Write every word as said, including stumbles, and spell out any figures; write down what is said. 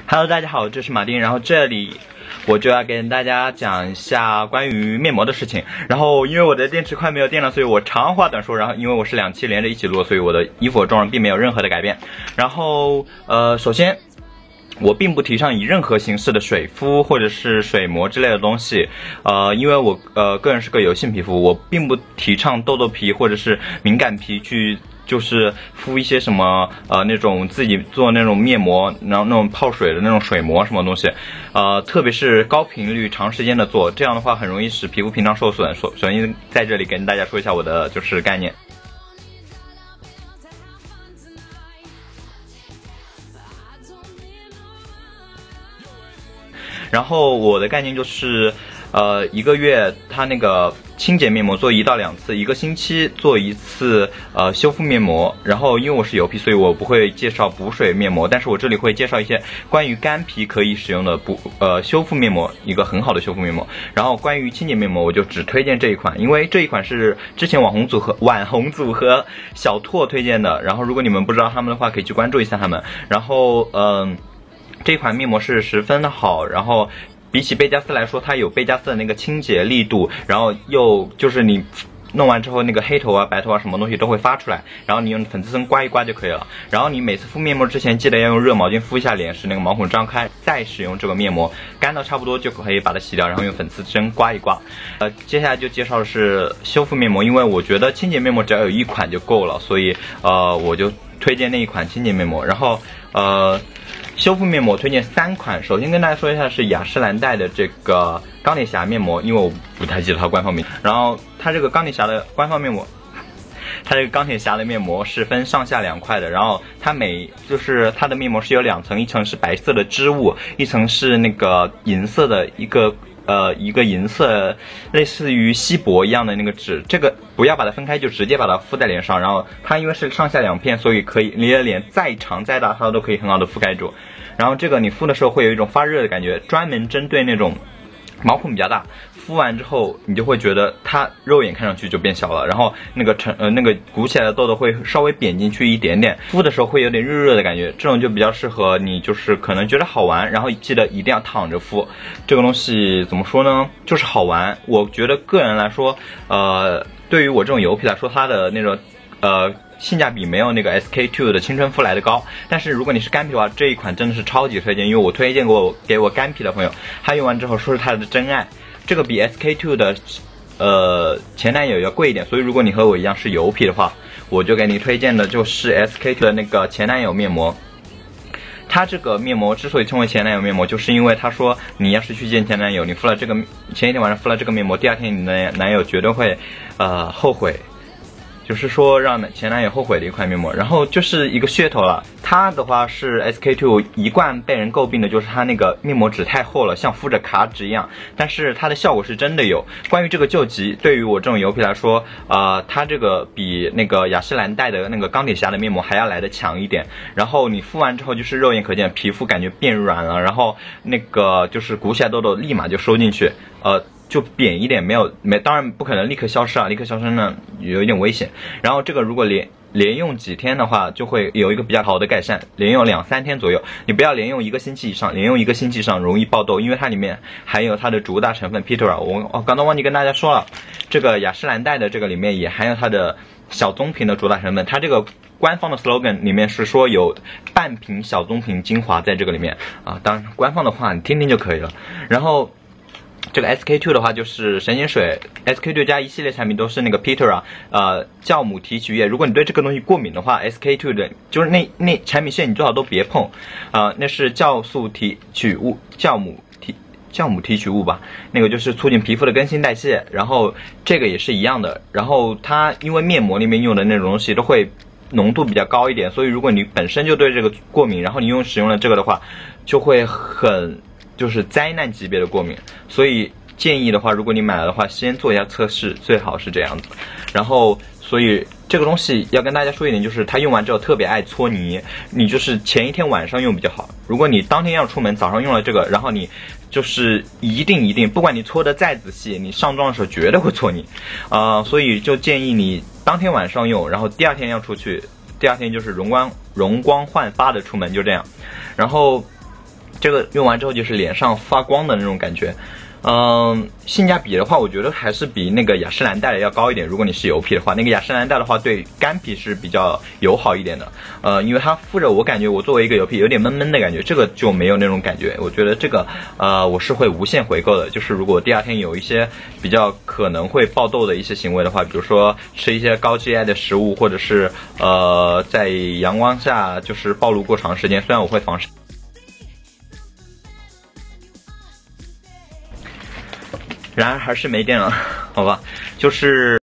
Hello， 大家好，这是马丁。然后这里我就要跟大家讲一下关于面膜的事情。然后因为我的电池快没有电了，所以我长话短说。然后因为我是两期连着一起录，所以我的衣服和妆容并没有任何的改变。然后呃，首先我并不提倡以任何形式的水敷或者是水膜之类的东西，呃，因为我呃个人是个油性皮肤，我并不提倡痘痘皮或者是敏感皮去。就是敷一些什么呃那种自己做那种面膜，然后那种泡水的那种水膜什么东西，呃特别是高频率长时间的做，这样的话很容易使皮肤屏障受损。首首先在这里跟大家说一下我的就是概念。然后我的概念就是，呃，一个月它那个清洁面膜做一到两次，一个星期做一次呃修复面膜。然后因为我是油皮，所以我不会介绍补水面膜，但是我这里会介绍一些关于干皮可以使用的补呃修复面膜，一个很好的修复面膜。然后关于清洁面膜，我就只推荐这一款，因为这一款是之前网红组合网红组合小拓推荐的。然后如果你们不知道他们的话，可以去关注一下他们。然后嗯。呃这款面膜是十分的好，然后比起贝加斯来说，它有贝加斯的那个清洁力度，然后又就是你弄完之后那个黑头啊、白头啊什么东西都会发出来，然后你用粉刺针刮一刮就可以了。然后你每次敷面膜之前，记得要用热毛巾敷一下脸，使那个毛孔张开，再使用这个面膜，干到差不多就可以把它洗掉，然后用粉刺针刮一刮。呃，接下来就介绍的是修复面膜，因为我觉得清洁面膜只要有一款就够了，所以呃我就推荐那一款清洁面膜。然后呃。修复面膜推荐三款，首先跟大家说一下是雅诗兰黛的这个钢铁侠面膜，因为我不太记得它官方名。然后它这个钢铁侠的官方面膜，它这个钢铁侠的面膜是分上下两块的，然后它每就是它的面膜是有两层，一层是白色的织物，一层是那个银色的一个。呃，一个银色类似于锡箔一样的那个纸，这个不要把它分开，就直接把它敷在脸上。然后它因为是上下两片，所以可以你的脸再长再大，它都可以很好的覆盖住。然后这个你敷的时候会有一种发热的感觉，专门针对那种毛孔比较大，敷完之后你就会觉得它肉眼看上去就变小了，然后那个成呃那个鼓起来的痘痘会稍微扁进去一点点，敷的时候会有点热热的感觉，这种就比较适合你就是可能觉得好玩，然后记得一定要躺着敷。这个东西怎么说呢，就是好玩。我觉得个人来说，呃，对于我这种油皮来说，它的那种呃。性价比没有那个 S K two 的青春肤来的高，但是如果你是干皮的话，这一款真的是超级推荐，因为我推荐过给我干皮的朋友，他用完之后说是他的真爱。这个比 S K two 的呃前男友要贵一点，所以如果你和我一样是油皮的话，我就给你推荐的就是 S K two 的那个前男友面膜。它这个面膜之所以称为前男友面膜，就是因为他说你要是去见前男友，你敷了这个前一天晚上敷了这个面膜，第二天你的男友绝对会呃后悔。就是说让前男友后悔的一款面膜，然后就是一个噱头了。它的话是 S K two 一贯被人诟病的就是它那个面膜纸太厚了，像敷着卡纸一样，但是它的效果是真的有。关于这个救急，对于我这种油皮来说，呃，它这个比那个雅诗兰黛的那个钢铁侠的面膜还要来得强一点。然后你敷完之后就是肉眼可见，皮肤感觉变软了，然后那个就是鼓起来痘痘立马就收进去，呃。就扁一点，没有没，当然不可能立刻消失啊，立刻消失呢有一点危险。然后这个如果连连用几天的话，就会有一个比较好的改善，连用两三天左右。你不要连用一个星期以上，连用一个星期以上容易爆痘，因为它里面含有它的主打成分 Pitera。我哦，刚刚忘记跟大家说了，这个雅诗兰黛的这个里面也含有它的小棕瓶的主打成分，它这个官方的 slogan 里面是说有半瓶小棕瓶精华在这个里面啊，当然官方的话你听听就可以了。然后。这个 S K two 的话就是神仙水 ，S K two 加一系列产品都是那个 Pitera， 呃，酵母提取液。如果你对这个东西过敏的话 ，S K two 的就是那那产品线你最好都别碰，呃，那是酵素提取物，酵母提酵母提取物吧，那个就是促进皮肤的更新代谢。然后这个也是一样的，然后它因为面膜里面用的那种东西都会浓度比较高一点，所以如果你本身就对这个过敏，然后你用使用了这个的话，就会很。就是灾难级别的过敏，所以建议的话，如果你买了的话，先做一下测试，最好是这样子。然后，所以这个东西要跟大家说一点，就是它用完之后特别爱搓泥，你就是前一天晚上用比较好。如果你当天要出门，早上用了这个，然后你就是一定一定，不管你搓的再仔细，你上妆的时候绝对会搓泥，啊、呃，所以就建议你当天晚上用，然后第二天要出去，第二天就是容光容光焕发的出门，就这样。然后。 这个用完之后就是脸上发光的那种感觉。嗯，性价比的话，我觉得还是比那个雅诗兰黛的要高一点。如果你是油皮的话，那个雅诗兰黛的话对干皮是比较友好一点的。呃，因为它敷着，我感觉我作为一个油皮有点闷闷的感觉，这个就没有那种感觉。我觉得这个呃我是会无限回购的。就是如果第二天有一些比较可能会爆痘的一些行为的话，比如说吃一些高 G I 的食物，或者是呃在阳光下就是暴露过长时间，虽然我会防晒。然而还是没电了，好吧，就是。